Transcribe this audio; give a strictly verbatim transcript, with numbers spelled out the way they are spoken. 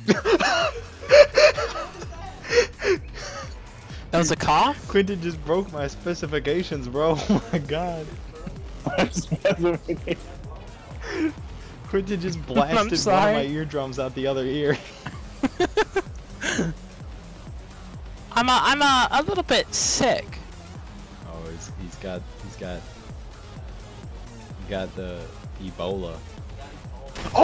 That was a cough? Quentin just broke my specifications, bro. Oh my god. Quentin just blasted one of sorry. my eardrums out the other ear. I'm a, I'm a, a little bit sick. Oh, he's, he's got, he's got, he got the Ebola.